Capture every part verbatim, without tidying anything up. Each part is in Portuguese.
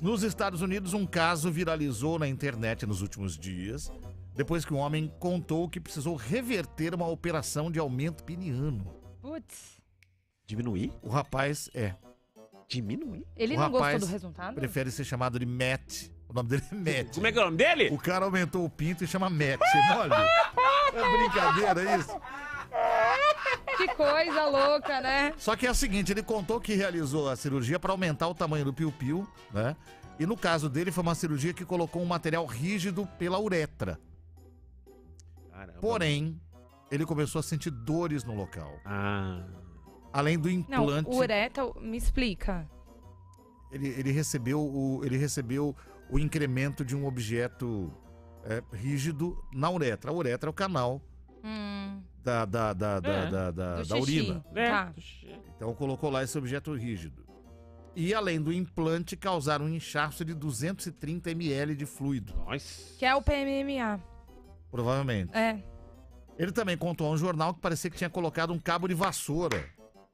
Nos Estados Unidos, um caso viralizou na internet nos últimos dias, depois que um homem contou que precisou reverter uma operação de aumento peniano. Putz. Diminuir? O rapaz é. Diminuir? Ele o não rapaz gostou do resultado? Prefere ser chamado de Matt. O nome dele é Matt. Como é que é o nome dele? O cara aumentou o pinto e chama Matt. Mole. É brincadeira isso? Que coisa louca, né? Só que é o seguinte, ele contou que realizou a cirurgia para aumentar o tamanho do piu-piu, né? E no caso dele foi uma cirurgia que colocou um material rígido pela uretra. Caramba. Porém, ele começou a sentir dores no local. Ah. Além do implante... Não, uretra, me explica. Ele, ele, recebeu o, ele recebeu o incremento de um objeto é, rígido na uretra. A uretra é o canal Hum, da, da, da, da, É. da, da, do da xixi. urina. É. Tá. Então colocou lá esse objeto rígido. E além do implante, causaram um inchaço de duzentos e trinta mililitros de fluido. Nossa. Que é o P M M A. Provavelmente. É. Ele também contou a um jornal que parecia que tinha colocado um cabo de vassoura.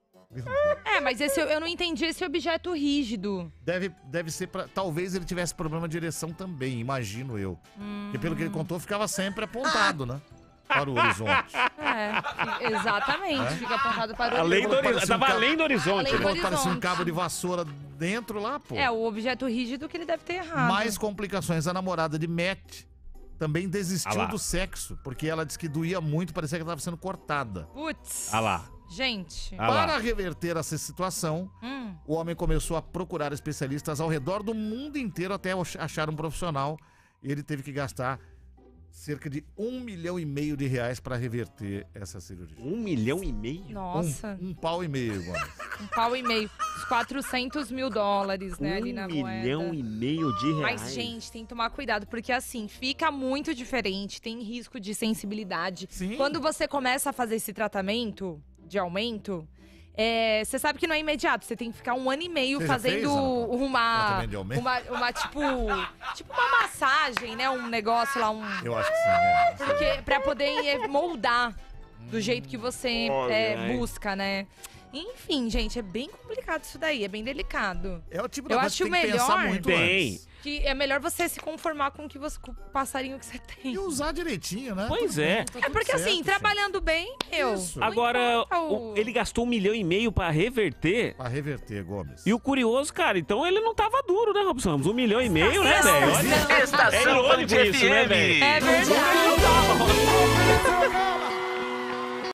É, mas esse, eu não entendi esse objeto rígido. Deve, deve ser pra... Talvez ele tivesse problema de ereção também, imagino eu. Porque pelo que ele contou, ficava sempre apontado, né? Para o horizonte. É, fi- exatamente. É? Fica apontado para o Além do Parecia um horizonte. Tava ca- além do horizonte. Além Ele do falou que parecia um horizonte. cabo de vassoura dentro lá, pô. É, o objeto rígido que ele deve ter errado. Mais complicações. A namorada de Matt também Ah desistiu lá. do sexo, porque ela disse que doía muito, parecia que ela estava sendo cortada. Putz. Ah lá. Gente. Ah lá. Para reverter essa situação, Hum. o homem começou a procurar especialistas ao redor do mundo inteiro até achar um profissional. E ele teve que gastar cerca de um milhão e meio de reais para reverter essa cirurgia. Um milhão e meio? Nossa. Um, um pau e meio, Gomes. Um pau e meio. Uns quatrocentos mil dólares, né, ali Um na milhão moeda. e meio de reais. Mas, gente, tem que tomar cuidado, porque assim, fica muito diferente, tem risco de sensibilidade. Sim. Quando você começa a fazer esse tratamento de aumento, é, você sabe que não é imediato, você tem que ficar um ano e meio Você já fazendo fez, Ana Paula? uma, Tratamento de aumento? uma, uma, tipo, tipo uma massagem, né, um negócio lá, um... Eu acho que sim, é. Porque, pra poder é, moldar do jeito que você Olha, é, ai. busca, né? Enfim, gente, é bem complicado isso daí, é bem delicado. É o tipo da Eu coisa acho que tem que pensar melhor- muito Tem. antes. Que é melhor você se conformar com, o que você, com o passarinho que você tem. E usar direitinho, né? Pois Tudo é. bem, tá É tudo porque certo, assim, gente. trabalhando bem, eu. Isso. não Agora, importa o- o- ele gastou um milhão e meio pra reverter. Pra reverter, Gomes. E o curioso, cara, então ele não tava duro, né, Robson Ramos? Um milhão e meio, né, velho? Olha, é Estação irônico Band isso, né, F M. velho? É verdade. Não tava. Programa